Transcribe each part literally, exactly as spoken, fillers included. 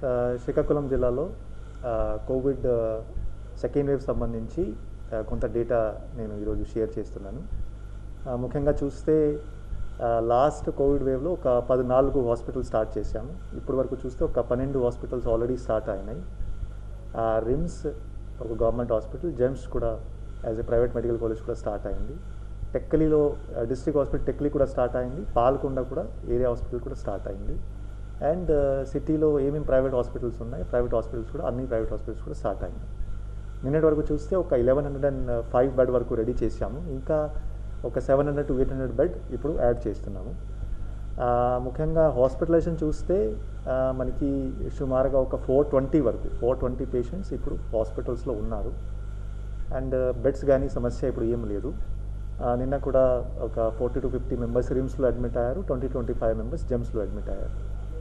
శ్రీకాకుళం జిల్లాలో Covid second wave సంబంధించి కొంత డేటా నేను ఈరోజు షేర్ చేస్తున్నాను. ముఖ్యంగా చూస్తే లాస్ట్ కోవిడ్ వేవ్లో ఒక పద్నాలుగు హాస్పిటల్ స్టార్ట్ చేశాము. ఇప్పటి వరకు చూస్తే ఒక పన్నెండు హాస్పిటల్స్ ఆల్రెడీ స్టార్ట్ అయినాయి. రిమ్స్ ఒక గవర్నమెంట్ హాస్పిటల్, జెమ్స్ కూడా as a private medical college కూడా స్టార్ట్ అయింది. టెక్కలిలో డిస్ట్రిక్ట్ హాస్పిటల్ టెక్కలి కూడా స్టార్ట్ అయింది. పాల్కొండ కూడా ఏరియా హాస్పిటల్ కూడా స్టార్ట్ అయింది. అండ్ సిటీలో ఏమేమి ప్రైవేట్ హాస్పిటల్స్ ఉన్నాయి, ప్రైవేట్ హాస్పిటల్స్ కూడా అన్ని ప్రైవేట్ హాస్పిటల్స్ కూడా స్టార్ట్ అయింది. నిన్నటి వరకు చూస్తే ఒక eleven hundred and five bed వరకు రెడీ చేసాము. ఇంకా ఒక seven hundred to eight hundred bed ఇప్పుడు యాడ్ చేస్తున్నాము. ముఖ్యంగా హాస్పిటలైజేషన్ చూస్తే మనకి సుమారుగా ఒక ఫోర్ ట్వంటీ వరకు ఫోర్ ట్వంటీ పేషెంట్స్ ఇప్పుడు హాస్పిటల్స్లో ఉన్నారు. అండ్ బెడ్స్ కానీ సమస్య ఇప్పుడు ఏం లేదు. నిన్న కూడా ఒక ఫార్టీ టు ఫిఫ్టీ మెంబర్స్ రిమ్స్లో అడ్మిట్ అయ్యారు, ట్వంటీ ట్వంటీ ఫైవ్ మెంబర్స్ జెమ్స్లో అడ్మిట్ అయ్యారు.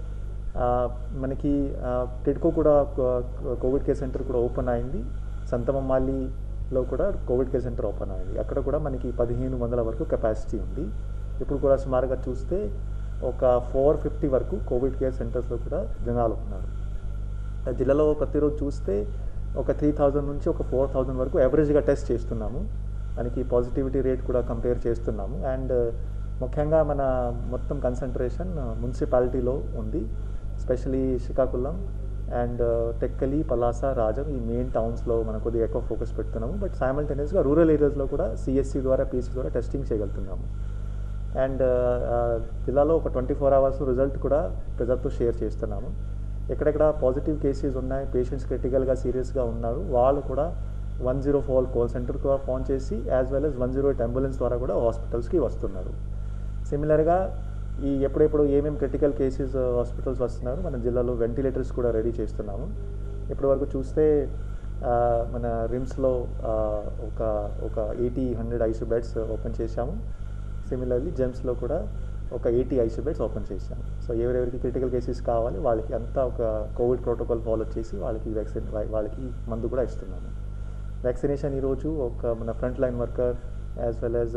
మనకి టిడ్కో కూడా కోవిడ్ కేర్ సెంటర్ కూడా ఓపెన్ అయింది. సంతమమాలిలో కూడా కోవిడ్ కేర్ సెంటర్ ఓపెన్ అయింది. అక్కడ కూడా మనకి పదిహేను వందల వరకు కెపాసిటీ ఉంది. ఇప్పుడు కూడా సుమారుగా చూస్తే ఒక ఫోర్ ఫిఫ్టీ వరకు కోవిడ్ కేర్ సెంటర్స్లో కూడా జనాలు ఉన్నారు. జిల్లాలో ప్రతిరోజు చూస్తే ఒక త్రీ థౌజండ్ నుంచి ఒక ఫోర్ థౌజండ్ వరకు యావరేజ్గా టెస్ట్ చేస్తున్నాము. మనకి పాజిటివిటీ రేట్ కూడా కంపేర్ చేస్తున్నాము. అండ్ ముఖ్యంగా మన మొత్తం కన్సంట్రేషన్ మున్సిపాలిటీలో ఉంది. ఎస్పెషలీ శ్రీకాకుళం అండ్ టెక్కలి, పలాస, రాజం ఈ మెయిన్ టౌన్స్లో మనం కొద్దిగా ఎక్కువ ఫోకస్ పెడుతున్నాము. బట్ సైమల్టేనియస్గా రూరల్ ఏరియాస్లో కూడా సిఎస్సి ద్వారా పీసీ ద్వారా టెస్టింగ్ చేయగలుగుతున్నాము. అండ్ జిల్లాలో ఒక ట్వంటీ ఫోర్ అవర్స్ రిజల్ట్ కూడా ప్రజలతో షేర్ చేస్తున్నాము. ఎక్కడెక్కడ పాజిటివ్ కేసెస్ ఉన్నాయి, పేషెంట్స్ క్రిటికల్గా సీరియస్గా ఉన్నారు, వాళ్ళు కూడా వన్ జీరో ఫోర్ కాల్ సెంటర్కి ఫోన్ చేసి as well as one zero eight ambulance ద్వారా కూడా హాస్పిటల్స్కి వస్తున్నారు. సిమిలర్గా ఈ ఎప్పుడెప్పుడు ఏమేమి క్రిటికల్ కేసెస్ హాస్పిటల్స్ వస్తున్నారు, మన జిల్లాలో వెంటిలేటర్స్ కూడా రెడీ చేస్తున్నాము. ఇప్పటి వరకు చూస్తే మన రిమ్స్లో ఒక ఒక eighty hundred IC beds open చేశాము. సిమిలర్లీ జెమ్స్లో కూడా ఒక ఎయిటీ ఐసీ బెడ్స్ ఓపెన్ చేశాము. సో ఎవరెవరికి క్రిటికల్ కేసెస్ కావాలి వాళ్ళకి అంతా ఒక కోవిడ్ ప్రోటోకాల్ ఫాలో చేసి వాళ్ళకి వ్యాక్సిన్ వాళ్ళకి మందు కూడా ఇస్తున్నాము. వ్యాక్సినేషన్ ఈరోజు ఒక మన front line worker as well as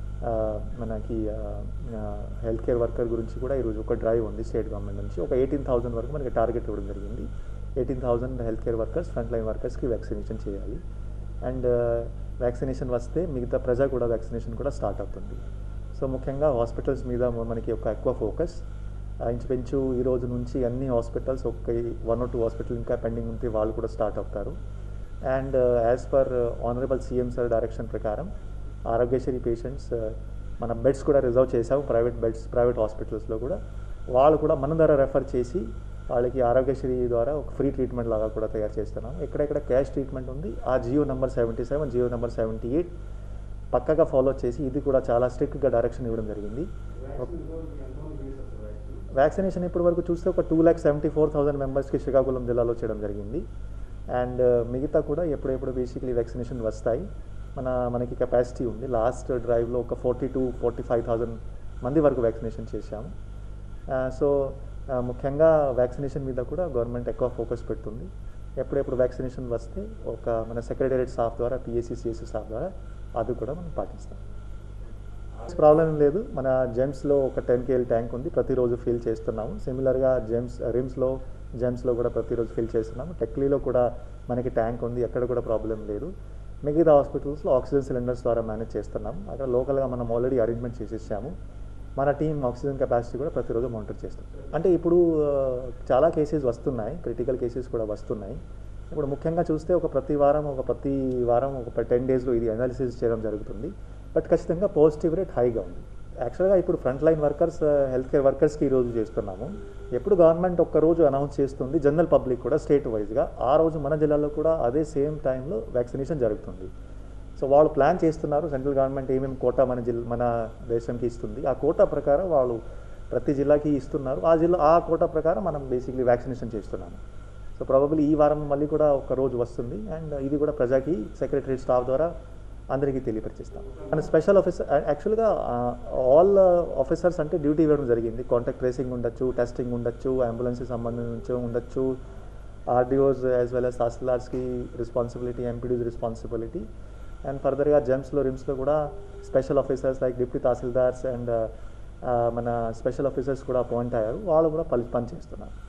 మనకి హెల్త్ కేర్ వర్కర్ గురించి కూడా ఈరోజు ఒక డ్రైవ్ ఉంది స్టేట్ గవర్నమెంట్ నుంచి. ఒక ఎయిటీన్ థౌసండ్ వరకు మనకి టార్గెట్ ఇవ్వడం జరిగింది. Eighteen thousand health care workers, front line వర్కర్స్కి వ్యాక్సినేషన్ చేయాలి. అండ్ వ్యాక్సినేషన్ వస్తే మిగతా ప్రజా కూడా వ్యాక్సినేషన్ కూడా స్టార్ట్ అవుతుంది. సో ముఖ్యంగా హాస్పిటల్స్ మీద మనకి ఒక ఎక్కువ ఫోకస్. ఇంచుమించు ఈ రోజు నుంచి అన్ని హాస్పిటల్స్ ఒక వన్ ఆర్ టూ హాస్పిటల్ ఇంకా పెండింగ్ ఉంటే వాళ్ళు కూడా స్టార్ట్ అవుతారు. And as per honourable CM sir direction ప్రకారం ఆరోగ్యశ్రీ పేషెంట్స్ మన బెడ్స్ కూడా రిజర్వ్ చేసాము. ప్రైవేట్ బెడ్స్ ప్రైవేట్ హాస్పిటల్స్లో కూడా వాళ్ళు కూడా మన ద్వారా రెఫర్ చేసి వాళ్ళకి ఆరోగ్యశ్రీ ద్వారా ఒక ఫ్రీ ట్రీట్మెంట్ లాగా కూడా తయారు చేస్తున్నాం. ఎక్కడెక్కడ క్యాష్ ట్రీట్మెంట్ ఉంది ఆ GO number seventy seven GO number seventy eight పక్కగా ఫాలో చేసి ఇది కూడా చాలా స్ట్రిక్ట్గా డైరెక్షన్ ఇవ్వడం జరిగింది. వ్యాక్సినేషన్ ఇప్పటి వరకు చూస్తే ఒక two lakh seventy four thousand మెంబర్స్కి శ్రీకాకుళం జిల్లాలో చేయడం జరిగింది. అండ్ మిగతా కూడా ఎప్పుడెప్పుడు బేసిక్లీ వ్యాక్సినేషన్ వస్తాయి. మన మనకి కెపాసిటీ ఉంది. లాస్ట్ డ్రైవ్లో ఒక forty to forty five thousand మంది వరకు వ్యాక్సినేషన్ చేశాము. సో ముఖ్యంగా వ్యాక్సినేషన్ మీద కూడా గవర్నమెంట్ ఎక్కువ ఫోకస్ పెడుతుంది. ఎప్పుడెప్పుడు వ్యాక్సినేషన్ వస్తే ఒక మన సెక్రటేరియట్ స్టాఫ్ ద్వారా పిఎస్సి సిఎస్సి స్టాఫ్ ద్వారా అది కూడా మనం పాటిస్తాం. ప్రాబ్లం లేదు. మన జెమ్స్లో ఒక టెన్ కేఎల్ ట్యాంక్ ఉంది, ప్రతిరోజు ఫిల్ చేస్తున్నాము. సిమిలర్గా జెమ్స్ రిమ్స్లో జెమ్స్లో కూడా ప్రతిరోజు ఫిల్ చేస్తున్నాము. టెక్లీలో కూడా మనకి ట్యాంక్ ఉంది, ఎక్కడ కూడా ప్రాబ్లం లేదు. మిగతా హాస్పిటల్స్లో ఆక్సిజన్ సిలిండర్స్ ద్వారా మేనేజ్ చేస్తున్నాము. అక్కడ లోకల్గా మనం ఆల్రెడీ అరేంజ్మెంట్ చేసేసాము. మన టీం ఆక్సిజన్ కెపాసిటీ కూడా ప్రతిరోజు మానిటర్ చేస్తాం. అంటే ఇప్పుడు చాలా కేసెస్ వస్తున్నాయి, క్రిటికల్ కేసెస్ కూడా వస్తున్నాయి. ఇప్పుడు ముఖ్యంగా చూస్తే ఒక ప్రతి వారం ఒక ప్రతి వారం ఒక టెన్ డేస్లో ఇది అనాలిసిస్ చేయడం జరుగుతుంది. బట్ ఖచ్చితంగా పాజిటివ్ రేట్ హైగా ఉంది. యాక్చువల్గా ఇప్పుడు front line workers health care వర్కర్స్కి ఈరోజు చేస్తున్నాము. ఎప్పుడు గవర్నమెంట్ ఒక్కరోజు అనౌన్స్ చేస్తుంది, జనరల్ పబ్లిక్ కూడా స్టేట్ వైజ్గా ఆ రోజు మన జిల్లాలో కూడా అదే సేమ్ టైంలో వ్యాక్సినేషన్ జరుగుతుంది. సో వాళ్ళు ప్లాన్ చేస్తున్నారు. సెంట్రల్ గవర్నమెంట్ ఏమేమి కోటా మన జిల్లా మన దేశంకి ఇస్తుంది, ఆ కోటా ప్రకారం వాళ్ళు ప్రతి జిల్లాకి ఇస్తున్నారు. ఆ జిల్లా ఆ కోటా ప్రకారం మనం బేసిక్లీ వ్యాక్సినేషన్ చేస్తున్నాము. సో ప్రాబబ్లీ ఈ వారం మళ్ళీ కూడా ఒక రోజు వస్తుంది. అండ్ ఇది కూడా ప్రజాకి సెక్రటరీ స్టాఫ్ ద్వారా అందరికీ తెలియపరిచేస్తాం. మన స్పెషల్ ఆఫీసర్ యాక్చువల్గా ఆల్ ఆఫీసర్స్ అంటే డ్యూటీ ఇవ్వడం జరిగింది. కాంటాక్ట్ ట్రేసింగ్ ఉండొచ్చు, టెస్టింగ్ ఉండొచ్చు, అంబులెన్స్కి సంబంధించి ఉండొచ్చు, ఆర్డీఓస్ యాజ్ వెల్ యాజ్ తహసీల్దార్స్కి రెస్పాన్సిబిలిటీ, ఎంపీడీస్ రెస్పాన్సిబిలిటీ. అండ్ ఫర్దర్గా జెమ్స్లో రిమ్స్లో కూడా special officers like deputy tahsildars and మన స్పెషల్ ఆఫీసర్స్ కూడా అపాయింట్ అయ్యారు. వాళ్ళు కూడా పని పని చేస్తున్నారు.